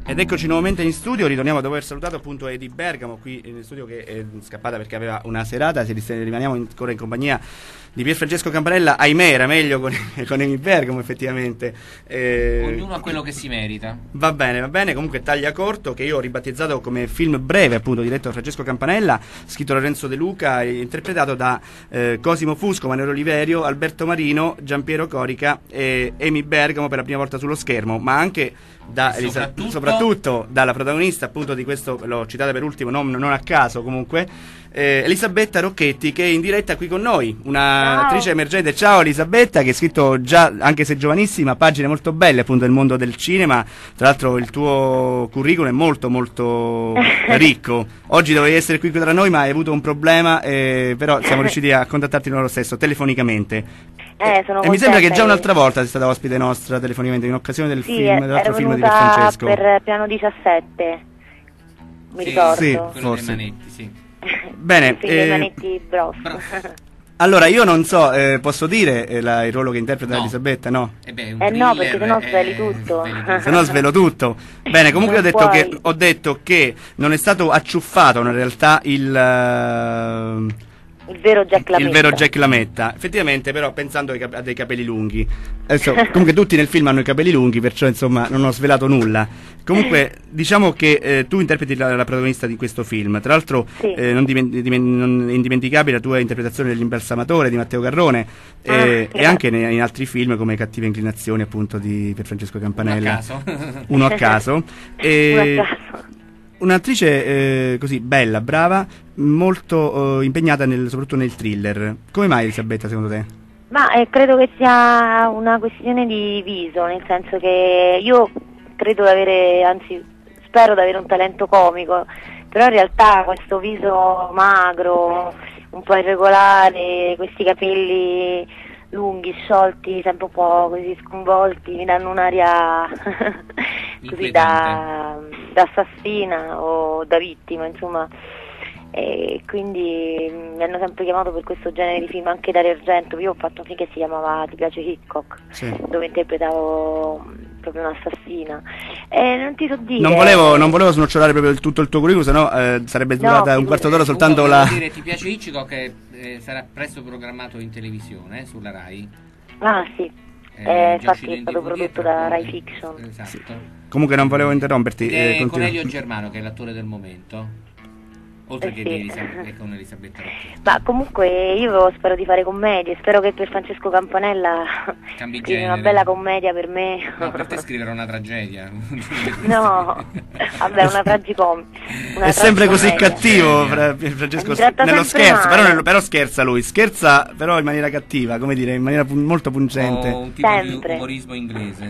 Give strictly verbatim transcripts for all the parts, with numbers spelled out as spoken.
Ed eccoci nuovamente in studio, ritorniamo dopo aver salutato appunto Edi Bergamo qui in studio, che è scappata perché aveva una serata. Rimaniamo ancora in compagnia di Pierfrancesco Campanella. Ahimè, era meglio con, con Edi Bergamo effettivamente. Eh, Ognuno ha quello che si merita. Va bene, va bene. Comunque Taglia Corto, che io ho ribattezzato come film breve, appunto diretto da Francesco Campanella, scritto da Lorenzo De Luca e interpretato da eh, Cosimo Fusco, Manuel Oliverio, Alberto Marino, Giampiero Corica e Amy Bergamo per la prima volta sullo schermo, ma anche da Elisa, soprattutto... soprattutto dalla protagonista appunto di questo, l'ho citata per ultimo, non, non a caso comunque, eh, Elisabetta Rocchetti, che è in diretta qui con noi, un'attrice emergente. Ciao Elisabetta, che hai scritto già, anche se giovanissima, pagine molto belle appunto del mondo del cinema. Tra l'altro il tuo curriculum è molto molto ricco. Oggi dovevi essere qui tra noi, ma hai avuto un problema, eh, però siamo riusciti a contattarti noi lo stesso telefonicamente. Eh, sono e mi sembra che già che... un'altra volta sei stata ospite nostra telefonicamente in occasione del sì, film, dell'altro film di Francesco. Per Piano diciassette, mi sì, ricordo. Sì, quello forse. dei Manetti, sì. Bene, sì, eh, dei Manetti Bros. Allora, io non so, eh, ho dire eh, la, il ruolo che interpreta no. Elisabetta, no? Eh, beh, un eh no, thriller, perché sennò sveli eh, tutto. sveli tutto. Se no svelo tutto. Bene, comunque ho Non detto, puoi. che, ho detto che non è stato acciuffato in realtà il... Uh, Il vero Jack Lametta. Il vero Jack Lametta, effettivamente, però pensando ai cap- a dei capelli lunghi. Adesso, comunque tutti nel film hanno i capelli lunghi, perciò insomma non ho svelato nulla. Comunque diciamo che eh, tu interpreti la, la protagonista di questo film. Tra l'altro sì. eh, non, dimen- dimen- non è indimenticabile la tua interpretazione dell'imbalsamatore di Matteo Garrone, eh, ah, e anche ne- in altri film come Cattive inclinazioni appunto di Pierfrancesco Campanella. Uno a caso. Uno a caso. E... Uno a caso. Un'attrice eh, così bella, brava, molto eh, impegnata nel, soprattutto nel thriller. Come mai Elisabetta, secondo te? Ma eh, credo che sia una questione di viso, nel senso che io credo di avere, anzi spero di avere un talento comico, però in realtà questo viso magro, un po' irregolare, questi capelli lunghi, sciolti, sempre un po' così sconvolti, mi danno un'aria così da, da assassina o da vittima, insomma, e quindi mi hanno sempre chiamato per questo genere di film, anche Dario Argento. Io ho fatto un film che si chiamava Ti piace Hitchcock, sì, dove interpretavo proprio un'assassina, e non ti so dire, non volevo, non volevo snocciolare proprio il, tutto il tuo curriculum, sennò eh, sarebbe durata no, un quarto d'ora soltanto Comunque, la... dire, Ti piace Hitchcock, che eh, sarà presto programmato in televisione, eh, sulla Rai. ah sì, Eh, eh, già infatti uscito è in stato D V D, prodotto tra da poco. Rai Fiction. Esatto. Sì. Comunque non volevo interromperti. Ed eh, è con continua. Elio Germano, che è l'attore del momento, oltre Eh che sì. di Elisabetta, con Elisabetta Rocchetti. Ma comunque io spero di fare commedie, spero che per Francesco Campanella Cambi scriva una genere. bella commedia per me. No, per te scrivere una tragedia. No, vabbè, una tragicom. Una È sempre così tragicomedia. cattivo Fra- Francesco, Mi tratta nello sempre scherzo, male. però, nel- però scherza lui, scherza però in maniera cattiva, come dire, in maniera pun- molto pungente. O un tipo Sempre. di umorismo inglese.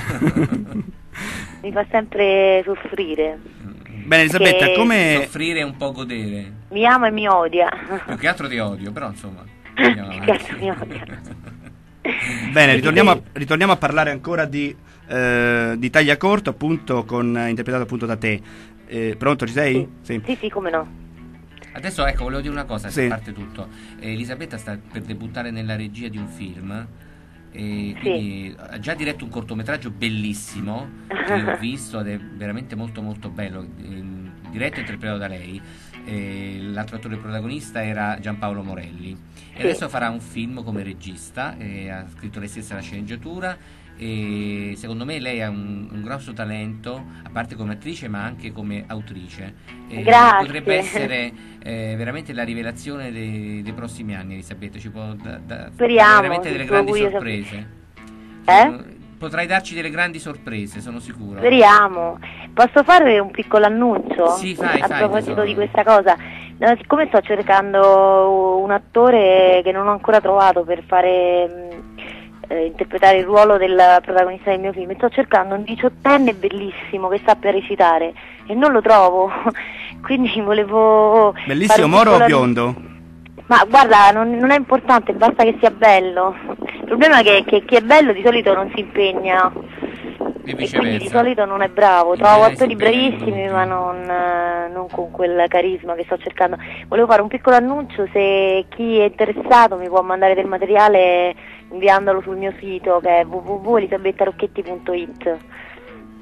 Mi fa sempre soffrire. Bene Elisabetta, Che- come... Soffrire e un po' godere. Mi ama e mi odia. Più che altro ti odio, però insomma. Più che altro mi odia. Bene, ritorniamo a, ritorniamo a parlare ancora di, eh, di Taglia Corto, appunto, con, interpretato appunto da te. Eh, pronto, ci sei? Sì, sì, sì, come no. Adesso ecco, volevo dire una cosa, Sì. se parte tutto. Eh, Elisabetta sta per debuttare nella regia di un film. E quindi ha già diretto un cortometraggio bellissimo che ho visto ed è veramente molto molto bello, ehm, diretto e interpretato da lei. Eh, l'altro attore protagonista era Giampaolo Morelli e Sì. adesso farà un film come regista, eh, ha scritto lei stessa la sceneggiatura e secondo me lei ha un, un grosso talento, a parte come attrice ma anche come autrice. Eh, Grazie. potrebbe essere eh, veramente la rivelazione dei, dei prossimi anni. Elisabetta ci può da, da, Speriamo, dare veramente delle sì, grandi io so- sorprese. Eh? Sono- potrai darci delle grandi sorprese, sono sicuro. Speriamo. Posso fare un piccolo annuncio? Sì, fai, a fai, proposito tesoro. di questa cosa. No, siccome sto cercando un attore che non ho ancora trovato per fare mh, eh, interpretare il ruolo del protagonista del mio film, sto cercando un diciottenne bellissimo che sappia recitare e non lo trovo. Quindi volevo fare Bellissimo, un moro o piccolo- biondo? Ma guarda, non, non è importante, basta che sia bello. Il problema è che, che chi è bello di solito non si impegna E e quindi di viceversa. solito non è bravo. In Trovo genere si attori impegnano bravissimi tutti. ma non, eh, non con quel carisma che sto cercando. Volevo fare un piccolo annuncio, se chi è interessato mi può mandare del materiale inviandolo sul mio sito che è w w w punto elisabetta rocchetti punto it.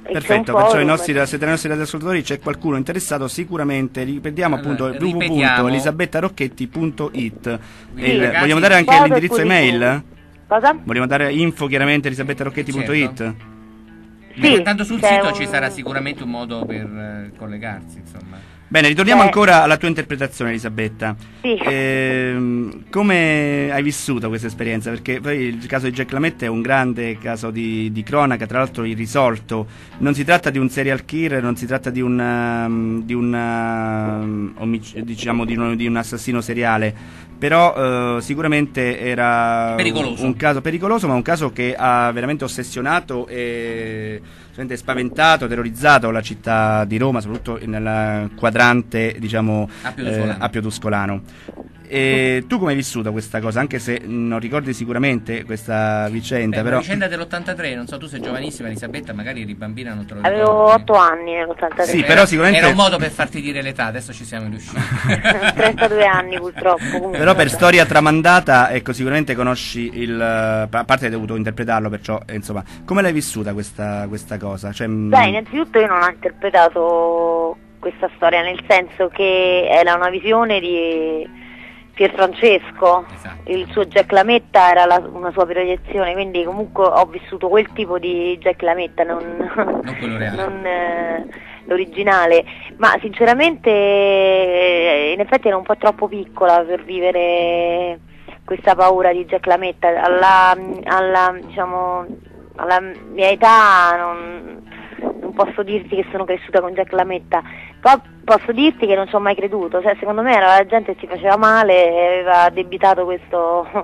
Perfetto, perciò i nostri, se tra i nostri radioascoltatori c'è qualcuno interessato, sicuramente ripetiamo allora, appunto w w w punto elisabetta rocchetti punto it. Sì, ragazzi, vogliamo dare anche l'indirizzo email? Cosa? Vogliamo dare info chiaramente elisabetta rocchetti punto it? Certo. Sì, Beh, tanto sul sito un... ci sarà sicuramente un modo per eh, collegarsi, insomma. Bene, ritorniamo eh. ancora alla tua interpretazione, Elisabetta. Sì. Eh, come hai vissuto questa esperienza? Perché poi il caso di Jack LaMotta è un grande caso di, di cronaca, tra l'altro irrisolto. Non si tratta di un serial killer, non si tratta di un, um, di un, um, omic- diciamo di un, di un assassino seriale, però uh, sicuramente era pericoloso. un caso pericoloso, ma un caso che ha veramente ossessionato e spaventato, terrorizzato la città di Roma, soprattutto nel quadrante, diciamo, Appio Tuscolano. Eh, Appio Tuscolano. E tu come hai vissuto questa cosa? Anche se non ricordi sicuramente questa vicenda, Beh, però... La vicenda dell'ottantatré, non so, tu sei giovanissima, Elisabetta, magari eri bambina, non te lo ricordi. Avevo otto anni nell'ottantatré. Sì, però sicuramente... Era un modo per farti dire l'età, adesso ci siamo riusciti. trentadue anni purtroppo. Comunque. Però per storia tramandata, ecco, sicuramente conosci il... a parte hai dovuto interpretarlo, perciò, eh, insomma, come l'hai vissuta questa, questa cosa? Cioè, Beh, innanzitutto io non ho interpretato questa storia, nel senso che era una visione di Pierfrancesco, esatto. Il suo Jack LaMotta era la, una sua proiezione, quindi comunque ho vissuto quel tipo di Jack LaMotta, non, non quello reale. non eh, l'originale, ma sinceramente eh, in effetti ero un po' troppo piccola per vivere questa paura di Jack LaMotta. Alla, alla, diciamo, alla mia età non, non posso dirti che sono cresciuta con Jack LaMotta, però posso dirti che non ci ho mai creduto, cioè, secondo me era la gente che si faceva male e aveva addebitato questo...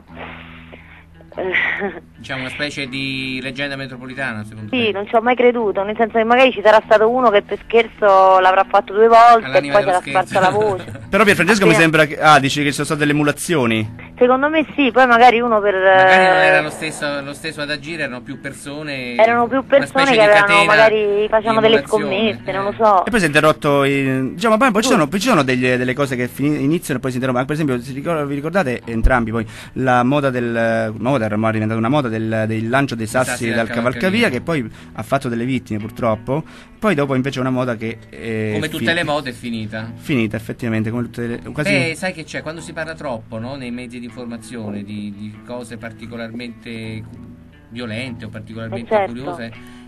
Diciamo una specie di leggenda metropolitana, secondo Sì, te? non ci ho mai creduto, nel senso che magari ci sarà stato uno che per scherzo l'avrà fatto due volte All'anima e poi dello sarà sparsa la voce. Però Pierfrancesco Appena... mi sembra che... Ah, dici che ci sono state delle emulazioni? Secondo me sì, poi magari uno per... Magari non era lo stesso, lo stesso ad agire, erano più persone... Erano più persone che avevano, magari facevano delle scommesse, eh. non lo so. E poi si è interrotto, in... diciamo, poi, poi ci sono, poi ci sono delle, delle cose che fin- iniziano e poi si interrompono. Per esempio, si ricor- vi ricordate entrambi poi la moda del... moda era diventata una moda del, del lancio dei sassi, sassi dal dal cavalcavia, cavalcavia, che poi ha fatto delle vittime purtroppo. Poi dopo invece è una moda che è come tutte fi- le mode è finita. Finita effettivamente, come tutte le... quasi... Beh, sai che c'è? Quando si parla troppo, no? Nei mezzi di informazione di, di cose particolarmente violente o particolarmente Eh, certo. curiose,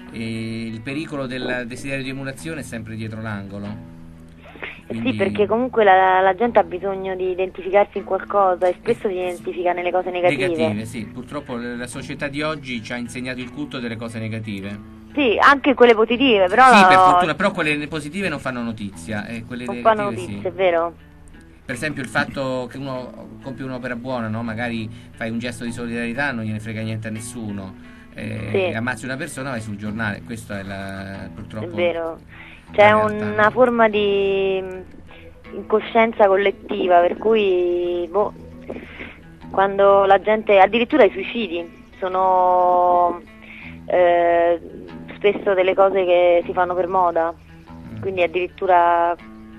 e il pericolo del desiderio di emulazione è sempre dietro l'angolo. Quindi... Sì, perché comunque la, la gente ha bisogno di identificarsi in qualcosa e spesso si identifica nelle cose negative. Negative, sì. Purtroppo la società di oggi ci ha insegnato il culto delle cose negative. Sì, anche quelle positive, però... Sì, per fortuna, però quelle positive non fanno notizia. E quelle non negative fanno notizie, sì. è vero? Per esempio il fatto che uno compie un'opera buona, no? Magari fai un gesto di solidarietà, non gliene frega niente a nessuno, eh, Sì. ammazzi una persona, vai sul giornale, questo è la, purtroppo... È vero. C'è la realtà, una no? forma di incoscienza collettiva, per cui boh, quando la gente, addirittura i suicidi sono eh, spesso delle cose che si fanno per moda, quindi addirittura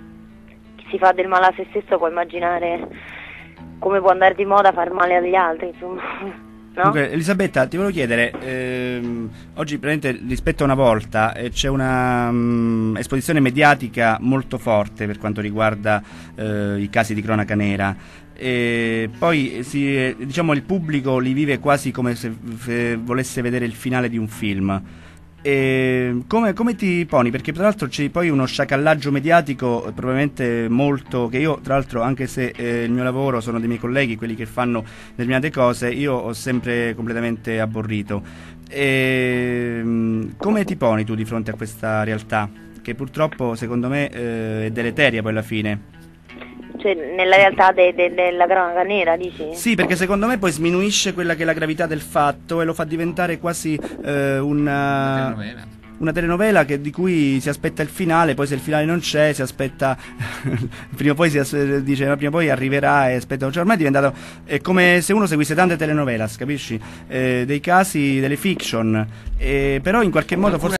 chi si fa del male a se stesso può immaginare come può andare di moda far male agli altri, insomma. No? Comunque, Elisabetta, ti volevo chiedere, ehm, oggi praticamente rispetto a una volta eh, c'è una um, esposizione mediatica molto forte per quanto riguarda eh, i casi di cronaca nera. E poi si, eh, diciamo, il pubblico li vive quasi come se f- volesse vedere il finale di un film. E come, come ti poni? Perché tra l'altro c'è poi uno sciacallaggio mediatico eh, probabilmente molto, che io tra l'altro, anche se eh, il mio lavoro sono dei miei colleghi, quelli che fanno determinate cose, io ho sempre completamente abborrito. E, mh, come ti poni tu di fronte a questa realtà che purtroppo secondo me eh, è deleteria poi alla fine? Cioè, nella realtà de- de- della cronaca nera, dici? Sì, perché secondo me poi sminuisce quella che è la gravità del fatto e lo fa diventare quasi eh, una, telenovela. una telenovela che, di cui si aspetta il finale, poi se il finale non c'è si aspetta prima o poi si as- dice ma prima o poi arriverà e aspetta, cioè ormai è diventato è come se uno seguisse tante telenovelas, capisci? Eh, dei casi, delle fiction, eh, però in qualche modo forse